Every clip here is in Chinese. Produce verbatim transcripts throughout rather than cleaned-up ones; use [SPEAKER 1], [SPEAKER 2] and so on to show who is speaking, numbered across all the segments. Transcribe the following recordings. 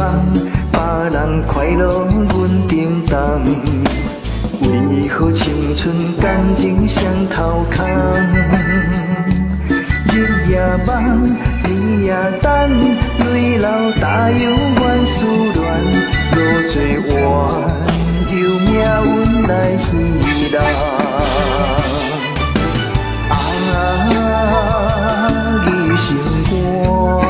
[SPEAKER 1] 梦，别人快乐阮沉重。为何青春感情双头空？日夜梦，年夜等，泪流大有怨思恋，多做怨，由命运来戏弄。啊，伊心肝。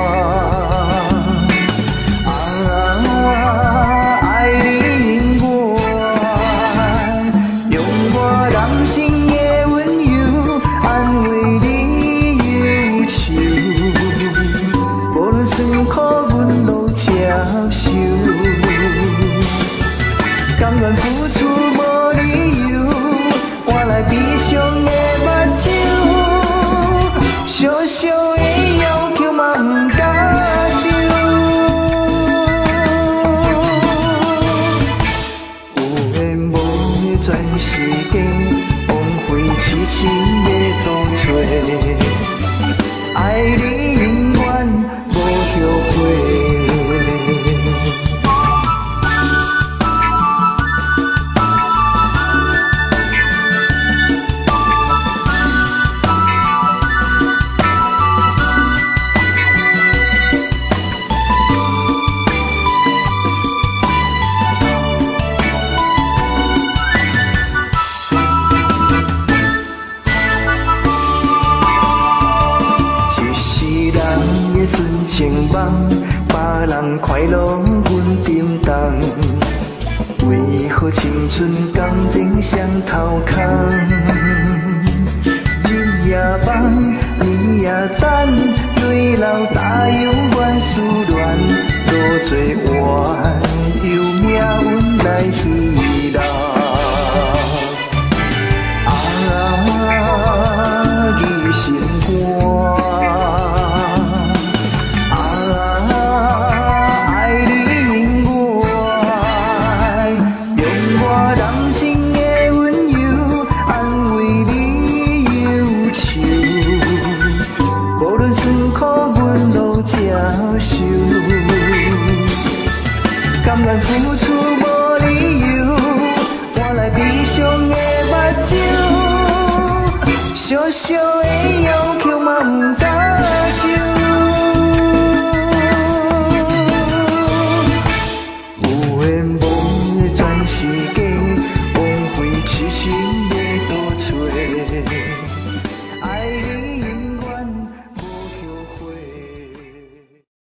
[SPEAKER 1] 甘愿付出无理由，换来悲伤的目睭，小小的要求嘛不敢收。有缘无缘全是假，枉费痴情的度找，爱你永远无后悔。 纯情梦，别人快乐阮沉重。为何青春感情双头空？日夜梦，年夜等，泪流大有怨思恋，多做怨，由命运来戏弄。啊，伊心肝。 甘愿付出无理由，换来悲伤的目睭，小小的要求。